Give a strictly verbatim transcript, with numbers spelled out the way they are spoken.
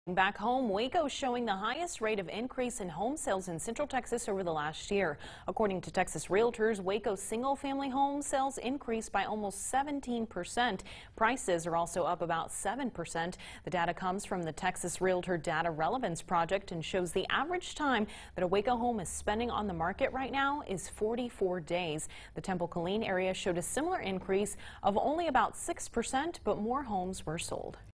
Back home, Waco showing the highest rate of increase in home sales in Central Texas over the last year. According to Texas Realtors, Waco's single-family home sales increased by almost seventeen percent. Prices are also up about seven percent. The data comes from the Texas Realtor Data Relevance Project and shows the average time that a Waco home is spending on the market right now is forty-four days. The Temple-Killeen area showed a similar increase of only about six percent, but more homes were sold.